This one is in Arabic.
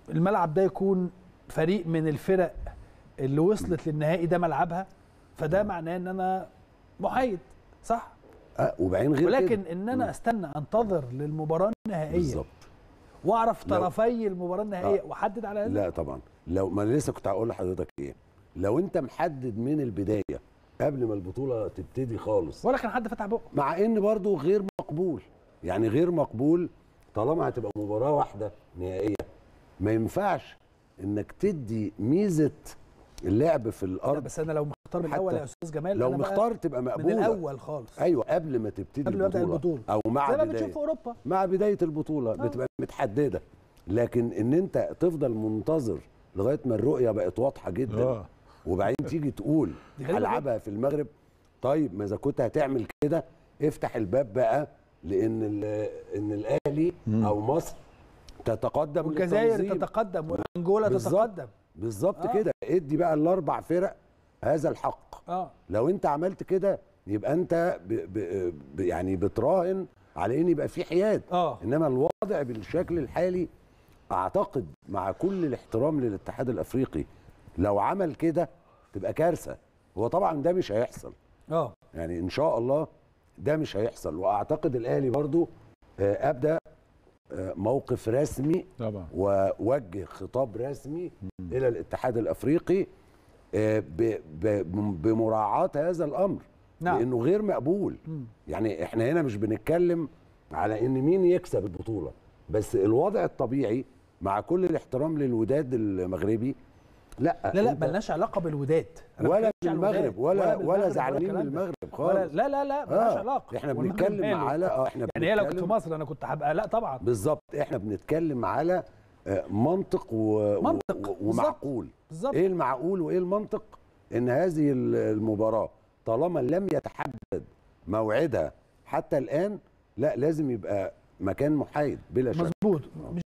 الملعب ده يكون فريق من الفرق اللي وصلت للنهائي ده ملعبها، فده معناه ان انا محايد، صح؟ وبعدين غير ولكن كده ان انا استنى انتظر للمباراه النهائيه بالظبط واعرف طرفي المباراه النهائيه واحدد على هذا. لا طبعا، لو ما انا لسه كنت هقول لحضرتك ايه، لو انت محدد من البدايه قبل ما البطوله تبتدي خالص، ولا كان حد فتح بقه، مع ان برضو غير مقبول، يعني غير مقبول طالما هتبقى مباراه واحده نهائيه. ما ينفعش انك تدي ميزه اللعب في الارض. بس انا لو مختار من الاول يا استاذ جمال، لو أنا مختار تبقى مقبوله من الاول خالص. ايوه، قبل ما تبتدي قبل ما ابدا البطوله او مع زي ما بدايه بتشوف في اوروبا، مع بدايه البطوله بتبقى متحدده. لكن ان انت تفضل منتظر لغايه ما الرؤيه بقت واضحه جدا وبعدين تيجي تقول هلعبها في المغرب. طيب ما اذا كنت هتعمل كده افتح الباب بقى لان الاهلي او مصر تتقدم، والجزائر تتقدم، وانجولا تتقدم. بالظبط كده. ادي بقى الاربع فرق هذا الحق. لو انت عملت كده يبقى انت يعني بتراهن على ان يبقى في حياد. انما الوضع بالشكل الحالي اعتقد مع كل الاحترام للاتحاد الافريقي لو عمل كده تبقى كارثه. هو طبعا ده مش هيحصل، يعني ان شاء الله ده مش هيحصل. واعتقد الاهلي برضو ابدا موقف رسمي طبعا، ووجه خطاب رسمي الى الاتحاد الافريقي بمراعاه هذا الامر. لانه غير مقبول. يعني احنا هنا مش بنتكلم على ان مين يكسب البطوله، بس الوضع الطبيعي مع كل الاحترام للوداد المغربي. لا ملناش علاقه بالوداد ولا بالمغرب ولا زعلانين من المغرب خالص. لا ملناش علاقه. احنا بنتكلم على يعني هي لو كنت في مصر انا كنت هبقى لا طبعا. بالظبط، احنا بنتكلم على منطق ومعقول. بالظبط. ايه المعقول وايه المنطق؟ ان هذه المباراه طالما لم يتحدد موعدها حتى الان، لا لازم يبقى مكان محايد بلا شك. مظبوط.